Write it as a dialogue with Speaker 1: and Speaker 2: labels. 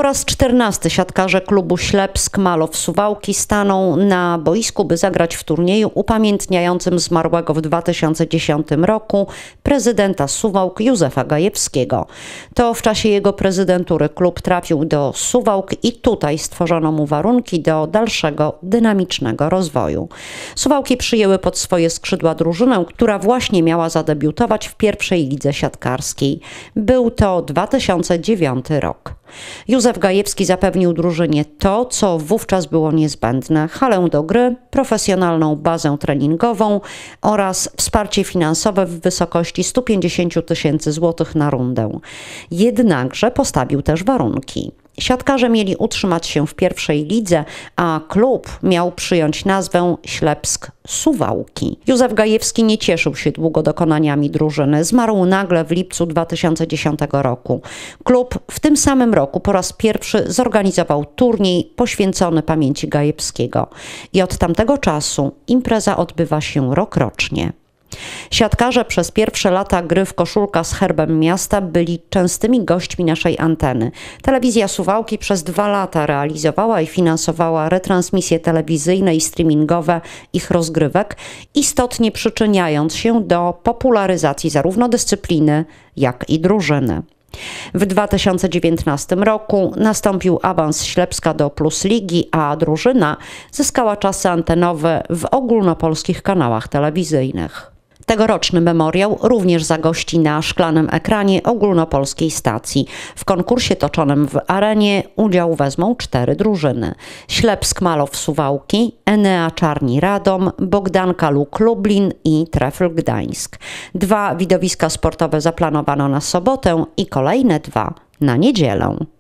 Speaker 1: Po raz 14 siatkarze klubu Ślepsk Malow Suwałki staną na boisku, by zagrać w turnieju upamiętniającym zmarłego w 2010 roku prezydenta Suwałk Józefa Gajewskiego. To w czasie jego prezydentury klub trafił do Suwałk i tutaj stworzono mu warunki do dalszego dynamicznego rozwoju. Suwałki przyjęły pod swoje skrzydła drużynę, która właśnie miała zadebiutować w pierwszej lidze siatkarskiej. Był to 2009 rok. Józef Gajewski zapewnił drużynie to, co wówczas było niezbędne: halę do gry, profesjonalną bazę treningową oraz wsparcie finansowe w wysokości 150 000 złotych na rundę. Jednakże postawił też warunki. Siatkarze mieli utrzymać się w pierwszej lidze, a klub miał przyjąć nazwę Ślepsk Suwałki. Józef Gajewski nie cieszył się długo dokonaniami drużyny. Zmarł nagle w lipcu 2010 roku. Klub w tym samym roku po raz pierwszy zorganizował turniej poświęcony pamięci Gajewskiego. I od tamtego czasu impreza odbywa się rokrocznie. Siatkarze przez pierwsze lata gry w koszulkach z herbem miasta byli częstymi gośćmi naszej anteny. Telewizja Suwałki przez 2 lata realizowała i finansowała retransmisje telewizyjne i streamingowe ich rozgrywek, istotnie przyczyniając się do popularyzacji zarówno dyscypliny, jak i drużyny. W 2019 roku nastąpił awans Ślepska do Plus Ligi, a drużyna zyskała czasy antenowe w ogólnopolskich kanałach telewizyjnych. Tegoroczny memoriał również zagości na szklanym ekranie ogólnopolskiej stacji. W konkursie toczonym w Arenie udział wezmą 4 drużyny: Ślepsk Malow Suwałki, Enea Czarni Radom, Bogdanka Luk Lublin i Trefl Gdańsk. 2 widowiska sportowe zaplanowano na sobotę i kolejne 2 na niedzielę.